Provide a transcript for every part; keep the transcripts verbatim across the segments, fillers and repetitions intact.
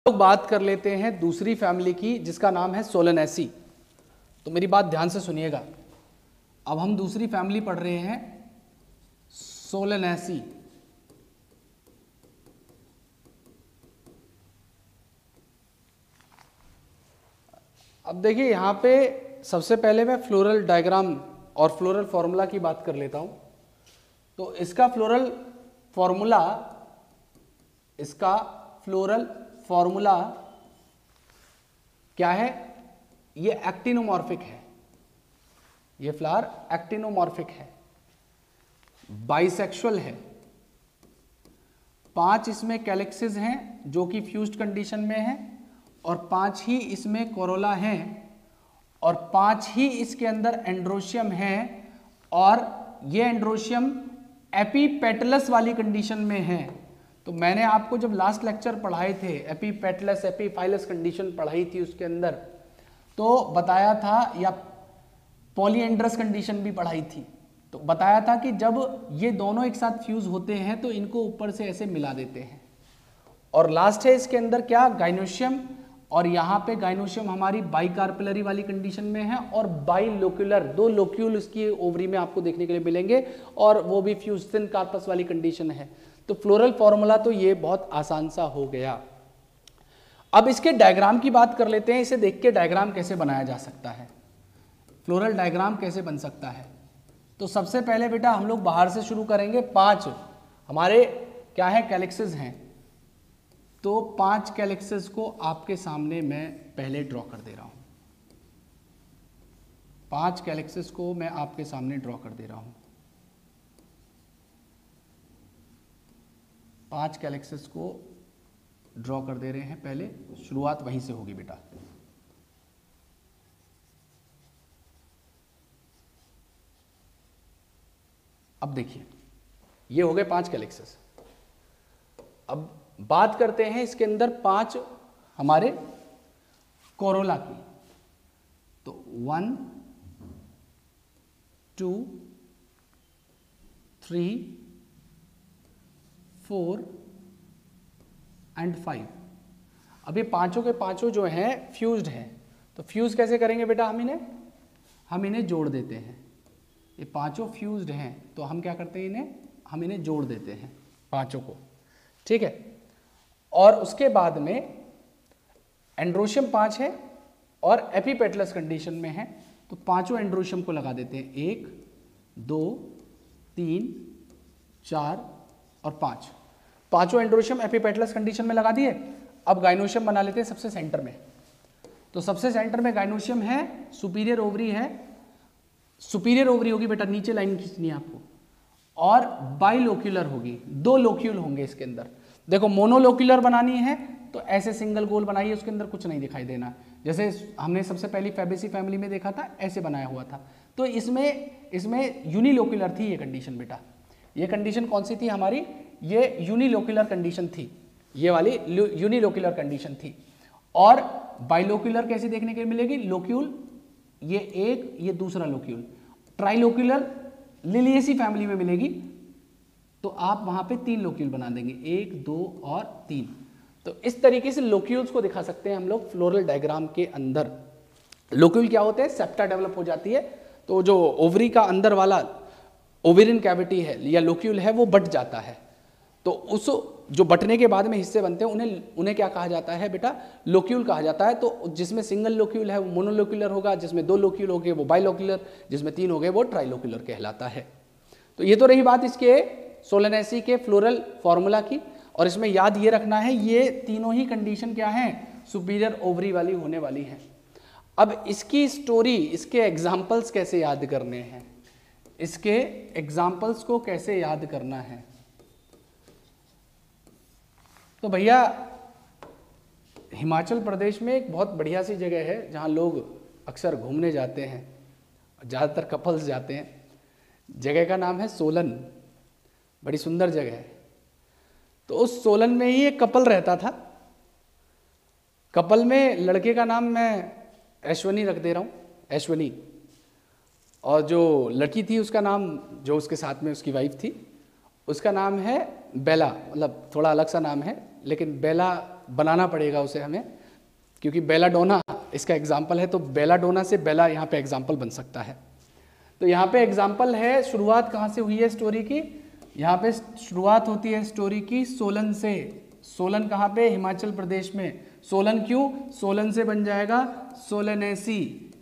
लोग बात कर लेते हैं दूसरी फैमिली की जिसका नाम है सोलेनेसी। तो मेरी बात ध्यान से सुनिएगा। अब हम दूसरी फैमिली पढ़ रहे हैं सोलेनेसी। अब देखिए यहां पे सबसे पहले मैं फ्लोरल डायग्राम और फ्लोरल फॉर्मूला की बात कर लेता हूं। तो इसका फ्लोरल फॉर्मूला इसका फ्लोरल फॉर्मूला क्या है? ये एक्टिनोमॉर्फिक है, ये फ्लावर एक्टिनोमॉर्फिक है, बाइसेक्सुअल है। पांच इसमें कैलिक्सेस हैं जो कि फ्यूज्ड कंडीशन में है और पांच ही इसमें कोरोला हैं और पांच ही इसके अंदर एंड्रोशियम है और ये एंड्रोशियम एपीपेटलस वाली कंडीशन में है। तो मैंने आपको जब लास्ट लेक्चर पढ़ाए थे एपीपेटलस एपीफाइलस कंडीशन पढ़ाई थी उसके अंदर तो बताया था, या पॉलीएंड्रस कंडीशन भी पढ़ाई थी, तो बताया था कि जब ये दोनों एक साथ फ्यूज होते हैं तो इनको ऊपर से ऐसे मिला देते हैं। और लास्ट है इसके अंदर क्या? गाइनोशियम। और यहाँ पे गाइनोशियम हमारी बाइकार्पिलरी वाली कंडीशन में है और बाइलोक्यूलर, दो लोक्यूल उसकी ओवरी में आपको देखने के लिए मिलेंगे और वो भी फ्यूज थिन कार्पस वाली कंडीशन है। तो फ्लोरल फॉर्मूला तो ये बहुत आसान सा हो गया। अब इसके डायग्राम की बात कर लेते हैं। इसे देख के डायग्राम कैसे बनाया जा सकता है, फ्लोरल डायग्राम कैसे बन सकता है। तो सबसे पहले बेटा हम लोग बाहर से शुरू करेंगे। पांच हमारे क्या है? कैलिक्सेस हैं। तो पांच कैलिक्सेस को आपके सामने मैं पहले ड्रॉ कर दे रहा हूं। पांच कैलिक्सेस को मैं आपके सामने ड्रॉ कर दे रहा हूं। पांच कैलिक्सेस को ड्रॉ कर दे रहे हैं। पहले शुरुआत वहीं से होगी बेटा। अब देखिए ये हो गए पांच कैलिक्सेस। अब बात करते हैं इसके अंदर पांच हमारे कोरोला की। तो one two three four and five. अब ये पांचों के पांचों जो हैं फ्यूज्ड हैं। तो फ्यूज कैसे करेंगे बेटा? हम इन्हें हम इन्हें जोड़ देते हैं। ये पांचों फ्यूज्ड हैं तो हम क्या करते हैं? इन्हें हम इन्हें जोड़ देते हैं पांचों को, ठीक है। और उसके बाद में एंड्रोशियम पांच है और एपीपेटलस कंडीशन में है तो पांचों एंड्रोशियम को लगा देते हैं। एक, दो, तीन, चार और पांच। पांचों एंड्रोशियम एपीपेटलस कंडीशन में लगा दिए। अब गाइनोशियम बना लेते हैं सबसे सेंटर में। तो सबसे सेंटर में गाइनोशियम है, सुपीरियर ओवरी है। सुपीरियर ओवरी होगी बेटा, नीचे लाइन खींचनी है आपको, और बाइलोक्यूलर होगी, दो लोक्यूल होंगे इसके अंदर। देखो मोनोलोक्यूलर बनानी है तो ऐसे सिंगल गोल बनाइए, उसके अंदर कुछ नहीं दिखाई देना। जैसे हमने सबसे पहली फैबेसी फैमिली में देखा था, ऐसे बनाया हुआ था। तो इसमें इसमें यूनिलोक्यूलर थी ये कंडीशन बेटा। ये कंडीशन कौन सी थी हमारी? ये यूनिलोक्यूलर कंडीशन थी, ये वाली यूनिलोक्यूलर कंडीशन थी। और बाइलोक्यूलर कैसी देखने के लिए मिलेगी? लोक्यूल, ये एक, ये दूसरा लोक्यूल। ट्राइलोक्यूलर लिलिएसी फैमिली में मिलेगी तो आप वहां पे तीन लोक्यूल बना देंगे, एक, दो और तीन। तो इस तरीके से लोक्यूल्स को दिखा सकते हैं हम लोग फ्लोरल डायग्राम के अंदर। लोक्यूल क्या होते हैं? सेप्टा डेवलप हो जाती है तो जो ओवरी का अंदर वाला ओवेरियन कैविटी है या लोक्यूल है वो बट जाता है। तो उस जो बटने के बाद में हिस्से बनते हैं उन्हें उन्हें क्या कहा जाता है बेटा? लोक्यूल कहा जाता है। तो जिसमें सिंगल लोक्यूल है वो मोनोलोक्यूलर होगा, जिसमें दो लोक्यूल हो गए वो बाइलोक्यूलर, जिसमें तीन हो गए वो ट्राइलोक्यूलर कहलाता है। तो ये तो रही बात इसके सोलेनेसी के फ्लोरल फॉर्मूला की। और इसमें याद ये रखना है ये तीनों ही कंडीशन क्या है? सुपीरियर ओवरी वाली होने वाली है। अब इसकी स्टोरी, इसके एग्जाम्पल्स कैसे याद करने हैं, इसके एग्जाम्पल्स को कैसे याद करना है? तो भैया हिमाचल प्रदेश में एक बहुत बढ़िया सी जगह है जहाँ लोग अक्सर घूमने जाते हैं, ज़्यादातर कपल्स जाते हैं। जगह का नाम है सोलन, बड़ी सुंदर जगह है। तो उस सोलन में ही एक कपल रहता था। कपल में लड़के का नाम मैं ऐश्वनी रख दे रहा हूँ, ऐश्वनी। और जो लड़की थी उसका नाम, जो उसके साथ में उसकी वाइफ थी, उसका नाम है बेला। मतलब थोड़ा अलग सा नाम है लेकिन बेला बनाना पड़ेगा उसे हमें, क्योंकि बेलाडोना इसका एग्जाम्पल है, तो बेलाडोना से बेला यहाँ पे एग्जाम्पल बन सकता है। तो यहाँ पे एग्जाम्पल है, शुरुआत कहाँ से हुई है स्टोरी की, यहाँ पे शुरुआत होती है स्टोरी की सोलन से। सोलन कहाँ पे, हिमाचल प्रदेश में। सोलन क्यों, सोलन से बन जाएगा सोलनेसी।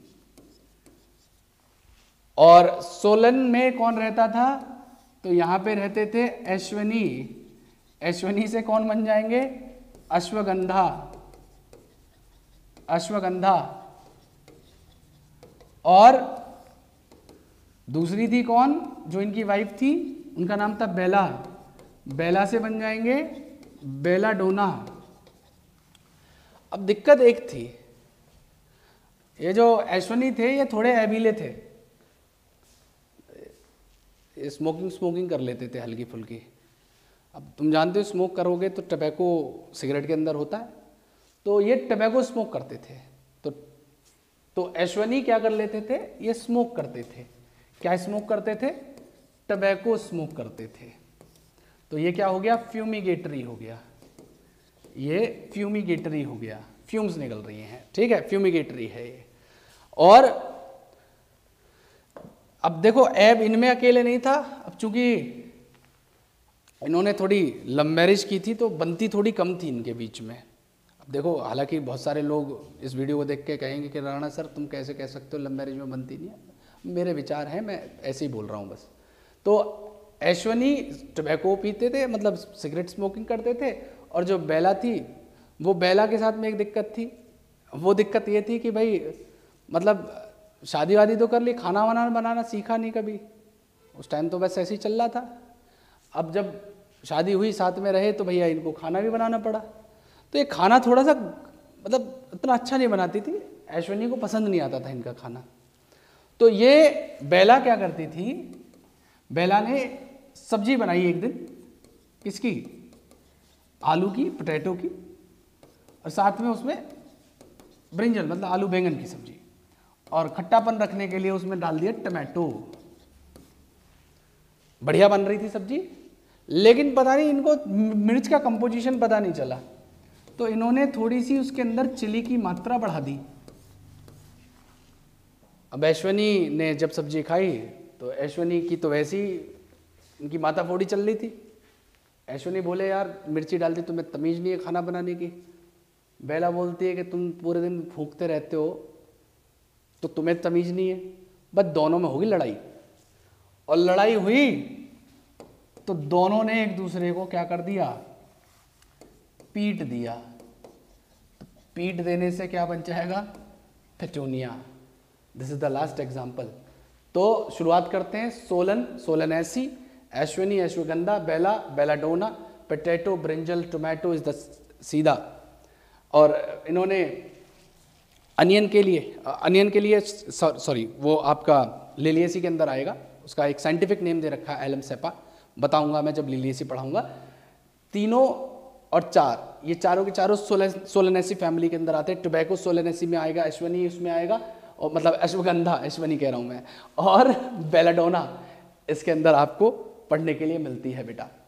और सोलन में कौन रहता था, तो यहाँ पे रहते थे अश्वनी। अश्वनी से कौन बन जाएंगे, अश्वगंधा। अश्वगंधा। और दूसरी थी कौन, जो इनकी वाइफ थी, उनका नाम था बेला। बेला से बन जाएंगे बेलाडोना। अब दिक्कत एक थी, ये जो अश्वनी थे ये थोड़े ऐबीले थे, स्मोकिंग स्मोकिंग कर लेते थे हल्की फुल्की। अब तुम जानते हो स्मोक करोगे तो टबैको सिगरेट के अंदर होता है, तो ये टबैको स्मोक करते थे। तो तो अश्वनी क्या कर लेते थे, ये स्मोक करते थे। क्या स्मोक करते थे, टबैको स्मोक करते थे। तो ये क्या हो गया, फ्यूमिगेटरी हो गया, ये फ्यूमिगेटरी हो गया, फ्यूम्स निकल रही हैं, ठीक है, फ्यूमिगेटरी है ये। और अब देखो ऐब इनमें अकेले नहीं था, अब चूंकि इन्होंने थोड़ी लव मैरिज की थी तो बनती थोड़ी कम थी इनके बीच में। अब देखो, हालांकि बहुत सारे लोग इस वीडियो को देख के कहेंगे कि राणा सर तुम कैसे कह सकते हो लव मैरिज में बनती नहीं है, मेरे विचार हैं, मैं ऐसे ही बोल रहा हूँ बस। तो अश्वनी टबैको पीते थे, मतलब सिगरेट स्मोकिंग करते थे, और जो बेला थी वो बेला के साथ में एक दिक्कत थी, वो दिक्कत ये थी कि भाई मतलब शादी वादी तो कर ली, खाना वाना बनाना सीखा नहीं कभी, उस टाइम तो बस ऐसे ही चल रहा था। अब जब शादी हुई, साथ में रहे, तो भैया इनको खाना भी बनाना पड़ा। तो ये खाना थोड़ा सा मतलब इतना अच्छा नहीं बनाती थी, अश्वनी को पसंद नहीं आता था इनका खाना। तो ये बेला क्या करती थी, बेला ने सब्जी बनाई एक दिन, किसकी, आलू की, पोटैटो की, और साथ में उसमें ब्रिंजल मतलब आलू बैंगन की सब्जी, और खट्टापन रखने के लिए उसमें डाल दिया टमाटो। बढ़िया बन रही थी सब्जी, लेकिन पता नहीं इनको मिर्च का कंपोजिशन पता नहीं चला, तो इन्होंने थोड़ी सी उसके अंदर चिली की मात्रा बढ़ा दी। अब अश्वनी ने जब सब्जी खाई तो अश्वनी की तो वैसी इनकी माथा फोड़ी चल रही थी। अश्वनी बोले यार मिर्ची डाल दी, तुम्हें तमीज़ नहीं है खाना बनाने की। बेला बोलती है कि तुम पूरे दिन फूंकते रहते हो तो तुम्हें तमीज़ नहीं है। बस दोनों में होगी लड़ाई, और लड़ाई हुई तो दोनों ने एक दूसरे को क्या कर दिया, पीट दिया। तो पीट देने से क्या बन जाएगा, petunia. This is the last example. तो शुरुआत करते हैं, सोलन सोलनेसी, अश्वनी अश्वगंधा, बेला belladonna, potato brinjal, tomato is the सीधा। और इन्होंने अनियन के लिए अनियन के लिए सॉरी वो आपका लिलिएसी के अंदर आएगा, उसका एक साइंटिफिक नेम दे रखा है एलम सेपा, बताऊंगा मैं जब लिलिएसी पढ़ाऊंगा। तीनों और चार, ये चारों के चारों सोलनेसी फैमिली के अंदर आते हैं। टोबैको सोलनेसी में आएगा, अश्वनी उसमें आएगा, और मतलब अश्वगंधा, अश्वनी कह रहा हूँ मैं, और बेलाडोना इसके अंदर आपको पढ़ने के लिए मिलती है बेटा।